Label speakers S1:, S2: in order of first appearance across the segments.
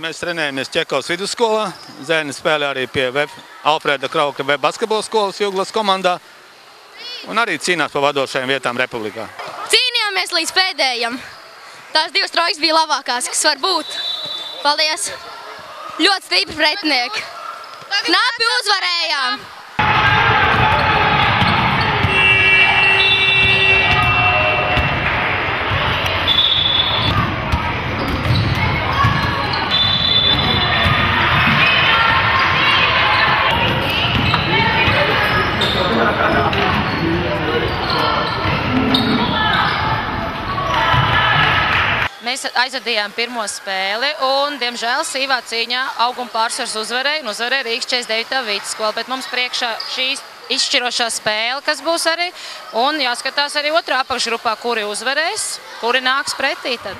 S1: mēs trenējamies Čekovas vidusskolā. Zēni spēlē arī pie Alfrēda Kraukļa basketbola skolas Juglas komandā. Un arī cīnās pa vadošajām vietām Republikā.
S2: Cīnījāmies līdz pēdējam. Tās divas trojkas bija labākās, kas var būt. Paldies! Ļoti stipri pretinieki. Knapi uzvarējām!
S3: Mēs aizvadījām pirmo spēli un, diemžēl, sīvā cīņā auguma pārsvars uzvarēja un uzvarēja Rīgas 49. vidusskola, bet mums priekšā šīs izšķirošā spēle, kas būs arī, un jāskatās arī otrā apakšgrupā, kuri uzvarēs, kuri nāks pretī tad.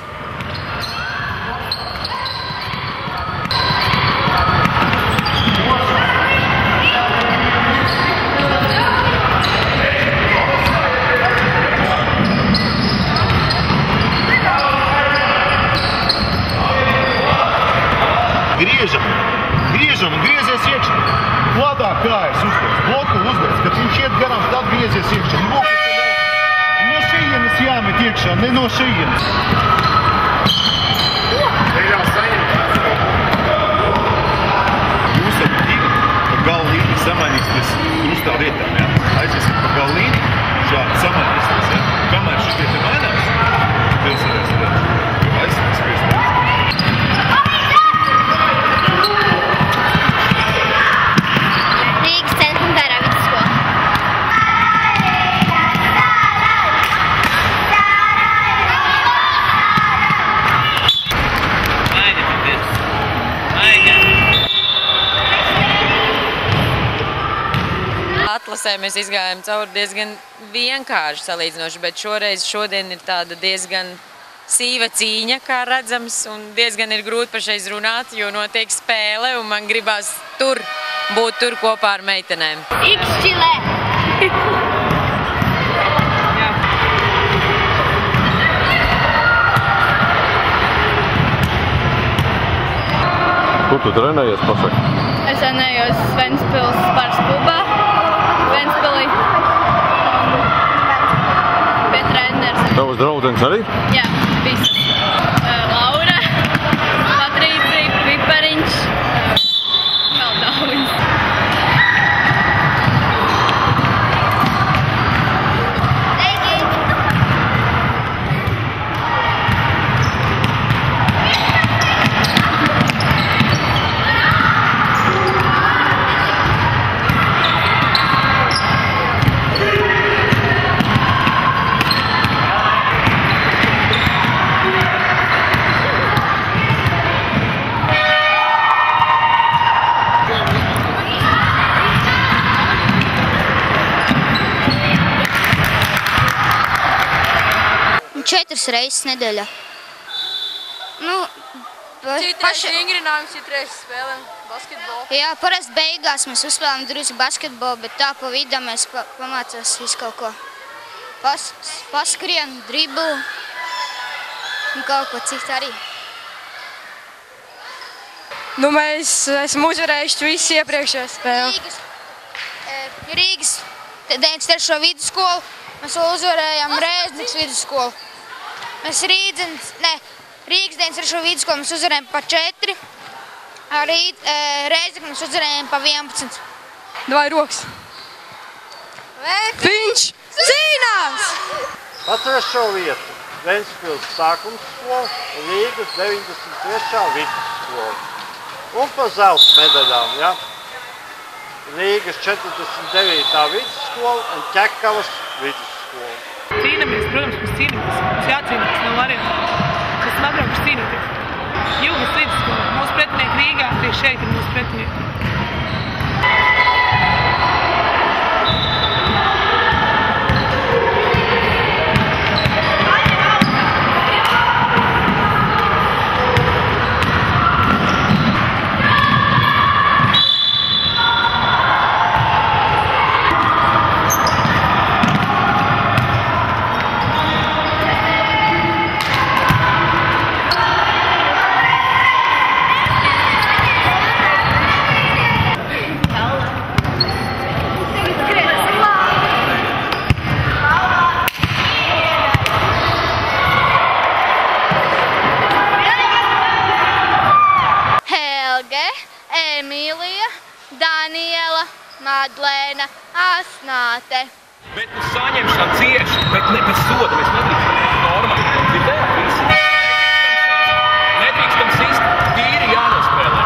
S4: Griežam un griezies iekšā. Pladā kājas uztais, bloku uztais, kad viņš iet garām, tad griezies iekšā. No šeienes jāmet iekšā, ne no šeienes. Jūs ar divi pa galvīni samainīsies krustā vietām, ja? Aiziesim pa galvīni, šādi samainīsies, ja? Kamēr šis vieta mainās, tev sarēs redz. Aiziesim skriest.
S3: Atlasē mēs izgājām cauri diezgan vienkārši salīdzinoši, bet šodien ir tāda diezgan sīva cīņa, kā redzams, un diezgan ir grūti pašreiz runāt, jo notiek spēle, un man gribās būt tur kopā ar meitenēm.
S2: Ikšķilē!
S5: Kur tu trenējies, pasaki?
S6: Es trenējos Ventspils Spars klubā, Ventspilī. Pie treneris.
S5: Tavas draudzenes arī?
S6: Jā, visas. Laura, Patricija, Pipariņš, vēl daudz.
S2: Reizes nedēļā.
S6: Citreiz vingrinājums, citreiz spēlēm basketbolu.
S2: Jā, parasti beigās mēs uzspēlējam drusku basketbolu, bet tā pa vidā mēs pamācās visu kaut ko. Paskrien, driblu un kaut ko citu arī.
S6: Mēs esam uzvarējuši visu iepriekšējo spēli.
S2: Rīgas 93. vidusskolu, mēs uzvarējām Rēznikas vidusskolu. Mēs Rīgas 93. vidusskolu mēs uzvarējām pa 4, Rēzniku mēs uzvarējām pa 11.
S6: Davai rokas! Viņš cīnās!
S7: Pa 3. vietu Ventspils sākums skola un Rīgas 93. vidusskola. Un pa zelta medaļām, ja? Rīgas 49. vidusskola un Ķekavas vidusskola.
S8: Cīnamies, protams, mēs cīnamies. Mums jācīnās, nav variantu. Mēs esam atbraukuši cīnīties. Juglas vidusskola, mūsu pretinieki Rīgā, tieši šeit ir mūsu pretinieki.
S2: Madlēna, Asnāte.
S9: Bet uz saņemšanu cieši, bet ne bez soda, mēs nedrīkstam norma. Dzirdējāt visi? Nedrīkstam sist, tīri jānospēlē.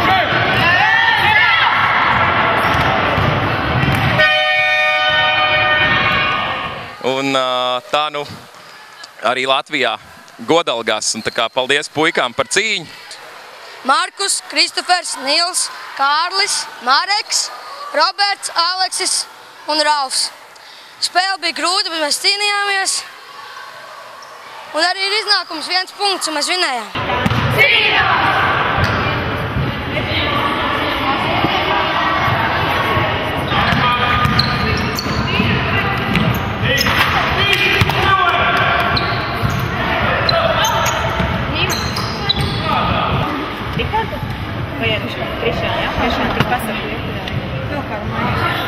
S9: Un tā nu arī Latvijā godalgās, un tā kā paldies puikām par cīņu.
S6: Markus, Kristofers, Nils, Kārlis, Mareks, Roberts, Aleksis un Ralfs. Spēle bija grūta, bet mēs cīnījāmies. Un arī ir iznākums 1 punkts, un mēs vinējām. Cīnās!
S8: Vai ir Krišāna, jā? Krišāna tik pasaka, jā? Kādu mainīšu.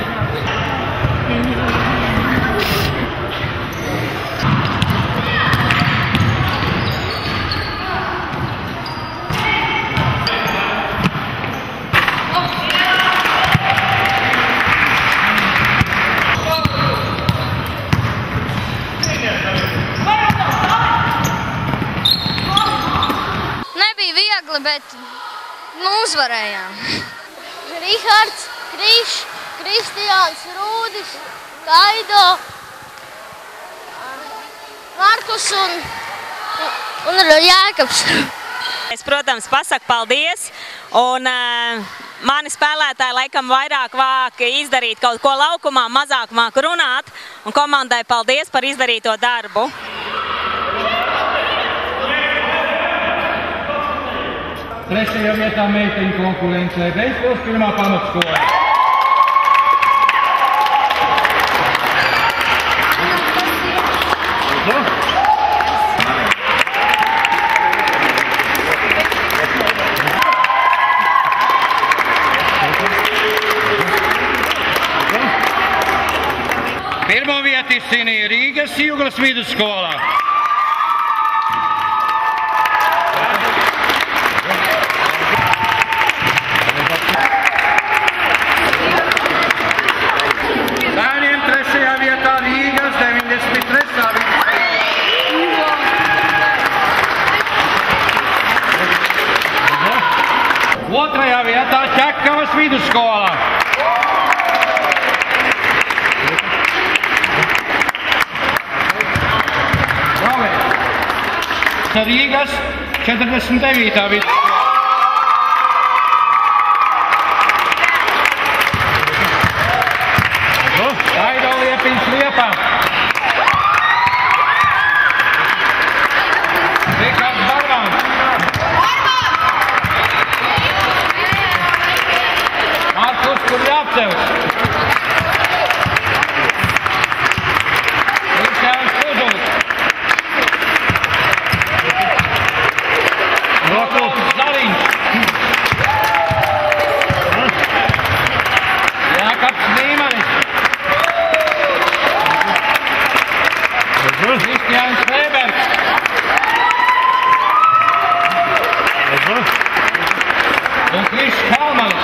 S2: Nebija viegli, bet uzvarējām. Rihards, Kristiāns, Rūdis, Kaido, Markus un Jākabs.
S10: Es, protams, pasaku paldies, un mani spēlētāji laikam vairāk vāk izdarīt kaut ko laukumā, mazāk māk runāt, un komandai paldies par izdarīto darbu.
S11: Trešajā vietā meiteņu konkurencē Ventspils pirmā pamatskola. Pirmo vietu izcīnīja Rīgas Jūglas vidusskolā. Bērniem trešajā vietā Rīgas 93. Otrajā vietā Ķekavas vidusskola. Rīgas 49. vidusskola. Kaido Liepiņš Liepā. Rikards Barvāns. Markus Kurļāpcevs. Krišāns Kuduls. Rokulps Zaliņš. Jākabs Nīmanis. Kristiāns Freibergs. Un Krišs Kalmanis.